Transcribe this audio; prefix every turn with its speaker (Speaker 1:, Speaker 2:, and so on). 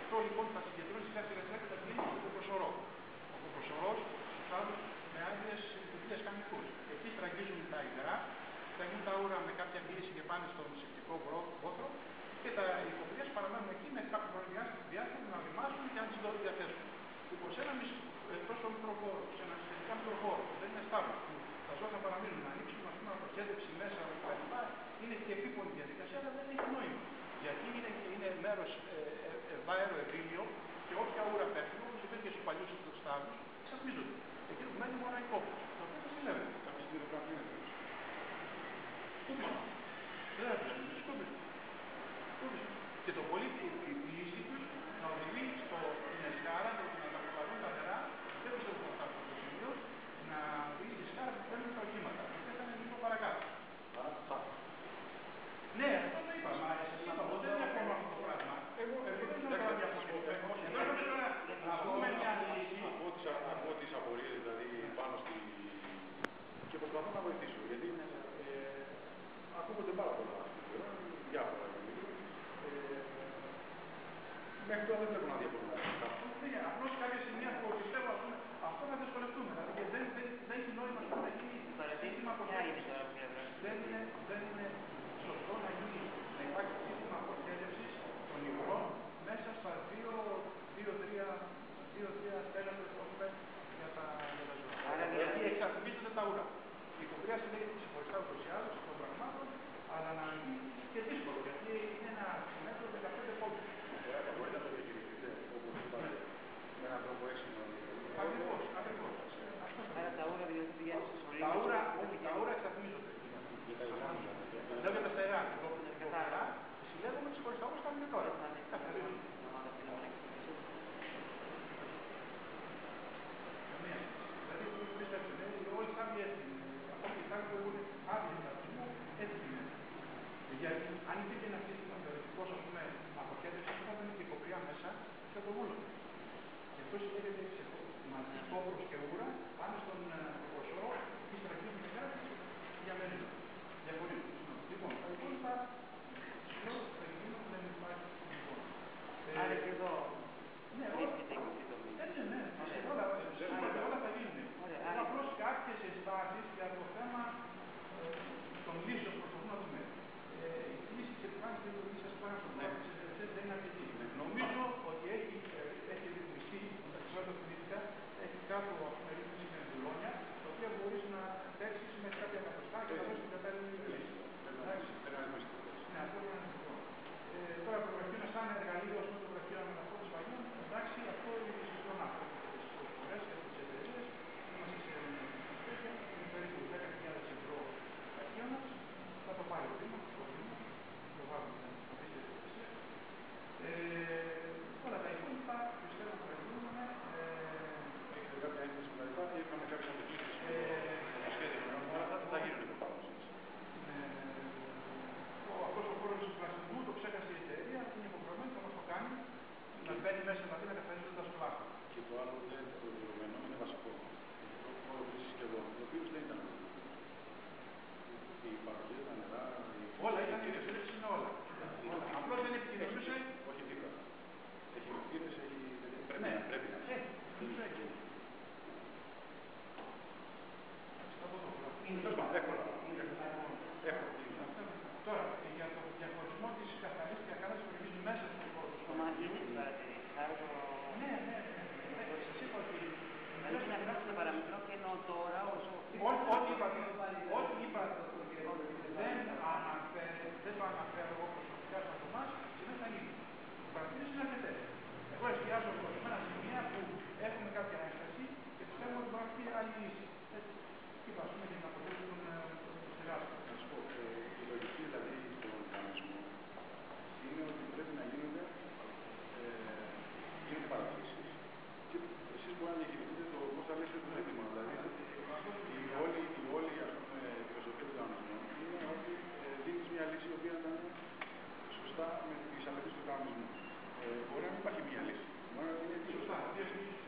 Speaker 1: Αυτό λοιπόν θα συγκεντρώσει κάθε εργασία και τα πηγαίνει στο Κοπροσωρό. Ο Κοπροσωρός, στους άλλους με άδειες λειτουργίες χαμικών. Εκεί στραγγίζουν τα υγρά, σταγνούν τα ούρα με κάποια πίεση και πάνε στον σεπτικό βόθρο και τα ηχοπλίες παραμένουν εκεί με κάποιο χρονικό διάστημα να ρημάζουν και να τις διαθέσουν. Λοιπόν, σε ένα τόσο μικρό χώρο, σε ένα σχετικά μικρό χώρο, δεν είναι στάβλο, τα ζώα θα παραμείνουν να ανοίξουν, ας πούμε, αποχέτευση μέσα κτλ. Είναι και επίπονη διαδικασία, αλλά δεν έχει νόημα. Γιατί είναι μέρος ευάερο-ευήλιο και όποια ούρα πέφτουν, όπως υπήρχε και στους παλιούς στάβλους, εξαφνίζονται. Εκεί που μένει μόνο η κόπη. Το οποίο θα συλλέγεται.
Speaker 2: Κάποια στιγμή το πράγμα είναι.
Speaker 1: Σκούπισμα. Δεν είναι σκούπισμα. Και το πολύ η πίεση τους να οδηγεί στην εσκάρα, να τα προπαρούν τα νερά, δεν πιστεύω ότι θα φτάσουν στο σημείο, να οδηγεί στη σκάρα που παίρνουν τα οχήματα. Και θα είναι λίγο παρακάτω. Ναι, αυτό το είπα. Μα εσείς είπαμε, δεν διαφωνώ αυτό το πράγμα. Εγώ δεν θέλω να διαφωνήσω. Εδώ να πούμε μια λύση.
Speaker 2: Ακούω τις απορίες δηλαδή πάνω στη... και προσπαθώ να βοηθήσω. Γιατί ακούγονται πάρα πολλά. Διάφορα. Μέχρι τώρα δεν βλέπω να διαφωνώ.
Speaker 1: Απλώς κάποια σημεία που πιστεύω αυτό να δυσκολευτούμε. Δηλαδή δεν έχει νόημα να γίνει σύστημα αποχέτευσης. Δεν είναι σωστό να υπάρχει σύστημα αποχέτευσης των υγρών μέσα στα 2-3 στέλνα για τα ζώα. Γιατί εξαφνίζονται τα ούρα. Η ηχοπλία συλλέγεται ξεχωριστά ούτως ή άλλως των πραγμάτων, αλλά να γίνει και δύσκολο, γιατί είναι ένα μέτρο 15 πόντους.
Speaker 2: Μπορείτε να το διαχειριστείτε, όπως είπατε, με έναν τρόπο έξυπνο.
Speaker 1: Ακριβώς.
Speaker 3: Άρα τα ούρα δηλαδή πηγαίνουν στο σωλήνιο.
Speaker 1: Τα ούρα εξαφνίζονται. Λέω για τα στερεά. Τα συλλέγουμε ξεχωριστά όπως κάνουμε και τώρα. Δηλαδή, πίστεψτε, όλοι θα είναι έτοιμοι. Ακόμη οι τάγκοι που έχουν άδειες μεταξύ έτοιμοι είναι. Γιατί αν υπήρχε ένα σύστημα θεωρητικό, ας πούμε, αποχέτευση, θα ήταν και η κοπριά μέσα και το βούλο. Γι' αυτό συλλέγεται μαζί κόπρος και ούρα πάνω στον Κοπροσωρό και στραγγίζουν και κάτι για μερίδα. Λοιπόν, τα υπόλοιπα θα γίνουν που δεν υπάρχει.
Speaker 3: Άρα και εδώ.
Speaker 1: Ναι, όλα θα γίνουν. Απλώς κάποιες ενστάσεις για το θέμα των λύσεων που προσπαθούμε να δούμε. Η λύση της επιφάνειας και η λύση της επιφάνειας των πράξεων δεν είναι αρκετή. Νομίζω ότι έχει ρυθμιστεί, μεταξύ όλων κινήτικα, έχει κάτω από την ρύθμιση με μπουλόνια, τα οποία μπορείς να παίξεις με κάποια καθοστά και να δώσεις την κατάλληλη λύση. Ναι, αυτό είναι ένα. Τώρα το γραφείο είναι σαν εργαλείο με το γραφείο αναγραφών παγιών. Εντάξει, αυτό είναι συγχρονά. Τις προσφορές και τις εταιρείες. Είμαστε σε τέτοια, είναι περίπου 10.000 ευρώ γραφείο μας. Θα το πάρει ο Δήμος, το βάλουμε να δείτε διαδικασία. Όλα τα υπόλοιπα πιστεύω ότι θα γίνουν.
Speaker 2: Έχετε κάποια έκθεση που θα ή είχαμε κάποιες απαιτήσεις στο σχέδιο θα γίνουν
Speaker 1: αυτός ο χώρος του πλαστικού το ξέχασε η εταιρεία, είναι υποχρεωμένη να μας το κάνει, να μπαίνει μέσα δηλαδή να καθαρίζοντας το πλάστο.
Speaker 2: Και το άλλο δεν είναι το δεδομένο, είναι βασικό. Το χώρο της συσκευών, ο οποίος δεν ήταν η παροχή, τα νερά,
Speaker 1: όλα ήταν οι εξαιρέσεις, είναι όλα. Απλώς δεν επικοινωνούσε.
Speaker 2: Όχι τίποτα. Έχει ευθύνες, πρέπει να έχει.
Speaker 1: Τώρα, για το διαχωρισμό της καθαρής και ακάλασης περιοχής μέσα στον χώρο του
Speaker 3: σχολείου. Είναι την παρατηρήση.
Speaker 1: Ναι. Σας είπα ότι...
Speaker 3: Δηλαδή να γράψει το παραμικρό και ενώ τώρα όσο...
Speaker 1: Ό,τι είπατε δεν το αναφέρω εγώ προσωπικά σαν εμάς, δεν θα γίνει. Οι παρατηρήσεις είναι αρκετές. Εγώ εστιάζω σε ορισμένα σημεία που έχουμε κάποια ένσταση και πιστεύω ότι υπάρχει άλλη λύση. Είπα, ας πούμε, για να αποτελέσουν το στεγάσμα.
Speaker 2: Να σου πω, η λογική δηλαδή στον κανονισμό είναι ότι πρέπει να γίνονται παρατηρήσεις και εσείς μπορεί να διαχειριστείτε το πώς θα λύσετε το ζήτημα. Δηλαδή, η όλη φιλοσοφία του κανονισμού είναι ότι δίνεις μια λύση η οποία ήταν σωστά με τις απαιτήσεις του κανονισμού. Μπορεί να μην υπάρχει μια λύση. Μπορεί να είναι δύο.